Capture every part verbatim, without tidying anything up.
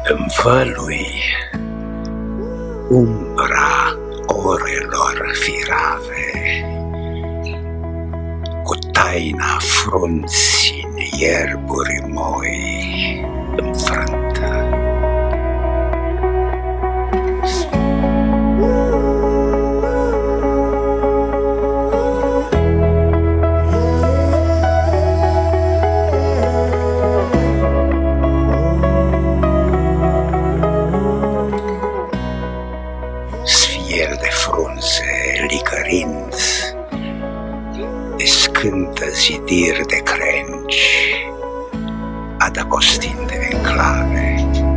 Învălui umbra orelor firave, cu taina frunții în ierburi moi înfrântă. Sfier de frunze licărind, descântă zidiri de crengi, adăpostind de enclave.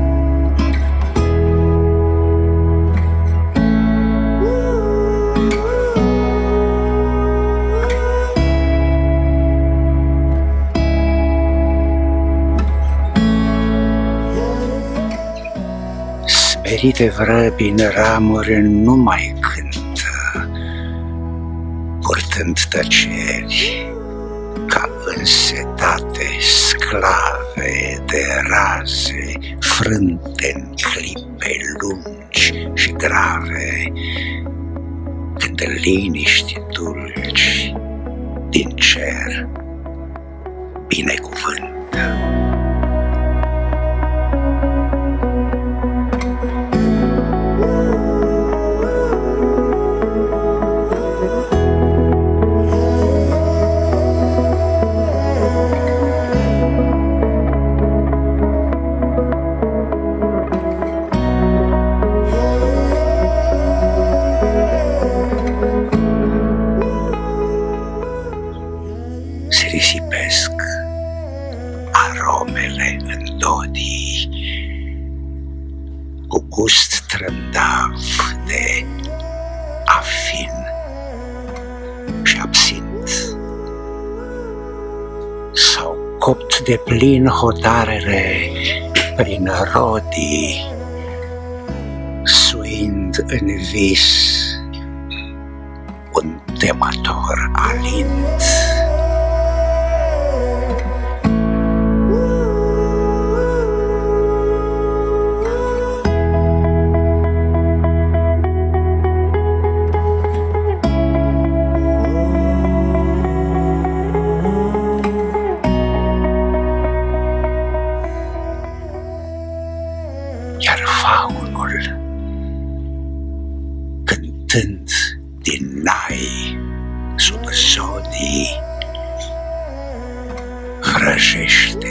Smerite vrăbi în ramuri nu mai cântă, purtând tăceri ca însetate sclave de raze, frânte în clipe lungi și grave, când în liniști dulci din cer binecuvântă. Se risipesc aromele în dodii, cu gust trândav de afin și absint. S-au copt de plin hotarele prin rodii, suind în vis un temător alint. Iar faunul, cântând din nai sub zodii, vrăjește